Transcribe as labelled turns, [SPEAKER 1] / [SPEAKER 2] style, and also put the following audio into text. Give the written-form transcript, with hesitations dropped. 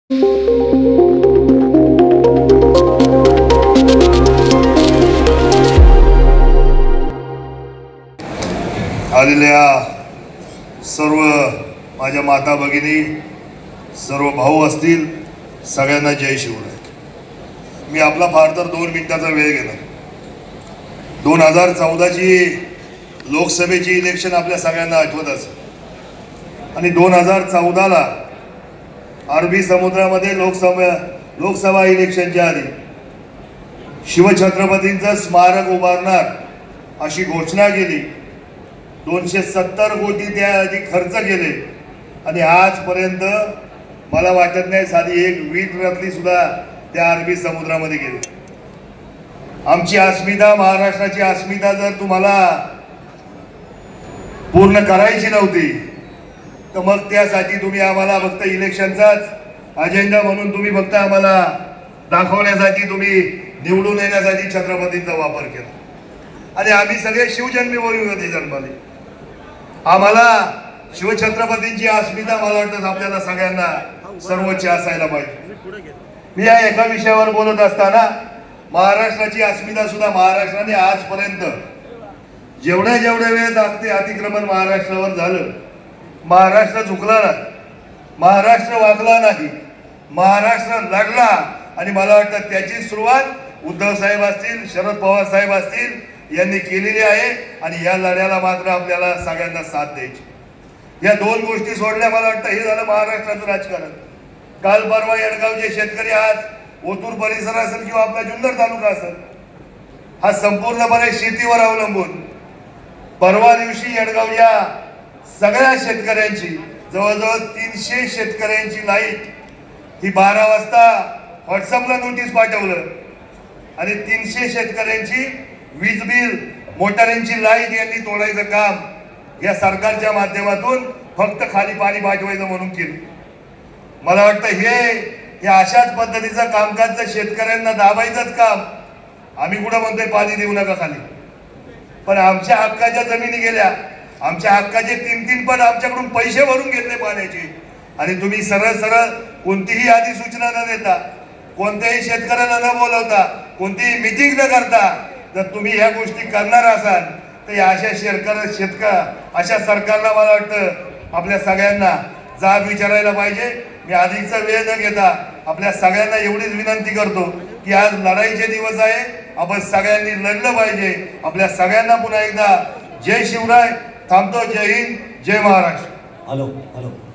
[SPEAKER 1] आलेल्या सर्व माझ्या माता भगिनी, सर्व भाऊ असतील, सगळ्यांना जय शिवराय। मी आपला फार तर 2 मिनिटाचा वेळ घेणार। 2014ची लोकसभेची इलेक्शन आपल्या सगळ्यांना आठवत असेल आणि 2014ला अरबी समुद्रामध्ये लोकसभा इलेक्शनच्या आधी शिवछत्रपतींचं स्मारक उभारणार अशी घोषणा केली। 270 कोटी त्याआधी खर्च केले आणि आजपर्यंत मला वाटत नाही साधी एक वीट रत्नी सुद्धा त्या अरबी समुद्रामध्ये गेली। आमची अस्मिता, महाराष्ट्राची अस्मिता जर तुम्हाला पूर्ण करायची नव्हती तर मग त्यासाठी तुम्ही आम्हाला फक्त इलेक्शनचाच अजेंडा म्हणून तुम्ही फक्त आम्हाला दाखवण्यासाठी, तुम्ही निवडून येण्यासाठी छत्रपतींचा वापर केला आणि आम्ही सगळे शिवजन्मी वैभवते जन्मले। आम्हाला शिवछत्रपतींची अस्मिता मला वाटतं आपल्याला सगळ्यांना सर्वोच्च असायला पाहिजे। मी या एका विषयावर बोलत असताना महाराष्ट्राची अस्मिता सुद्धा महाराष्ट्राने आजपर्यंत जेवढ्या वेळेस अतिक्रमण महाराष्ट्रावर झालं, महाराष्ट्र झुकला नाही, महाराष्ट्र वाकला नाही, महाराष्ट्र लढला आणि मला वाटतं त्याची सुरुवात उद्धव साहेब असतील, शरद पवार साहेब असतील यांनी केलेली आहे आणि या लढ्याला मात्र आपल्याला सगळ्यांना साथ द्यायची। या 2 गोष्टी सोडल्या मला वाटतं हे झालं महाराष्ट्राचं राजकारण। काल परवा येडगावचे शेतकरी, आज ओतूर परिसर असेल किंवा आपला जुन्नर तालुका असेल, हा संपूर्णपणे शेतीवर अवलंबून। परवा दिवशी येडगावच्या सगळ्या शेतकऱ्यांची, जवळजवळ 300 शेतकऱ्यांची लाईट ही 12 वाजता व्हॉट्सअपला नोटीस पाठवलं आणि 300 शेतकऱ्यांची वीज बिल, मोटारींची लाईट यांनी तोडायचं काम या सरकारच्या माध्यमातून फक्त खाली पाणी पाठवायचं म्हणून केलं। मला वाटतं हे अशाच पद्धतीचं कामकाज जर शेतकऱ्यांना दाबायचंच काम, आम्ही कुठं म्हणतोय पाणी देऊ नका खाली, पण आमच्या हक्काच्या जमिनी गेल्या, आमच्या हक्काचे 3-3 पट आमच्याकडून पैसे भरून घेतले पाण्याचे आणि तुम्ही सरळ कोणतीही अधिसूचना न देता, कोणत्याही शेतकऱ्याला न बोलवता, कोणतीही मीटिंग न करता जर तुम्ही ह्या गोष्टी करणार असाल तर अशा सरकारला मला वाटतं आपल्या सगळ्यांना जाब विचारायला पाहिजे। मी अधिकचा वेळ न घेता आपल्या सगळ्यांना एवढीच विनंती करतो की आज लढाईचे दिवस आहे, आपण सगळ्यांनी लढलं पाहिजे। आपल्या सगळ्यांना पुन्हा एकदा जय शिवराय। थांबतो। जय हिंद, जय महाराष्ट्र।
[SPEAKER 2] हॅलो।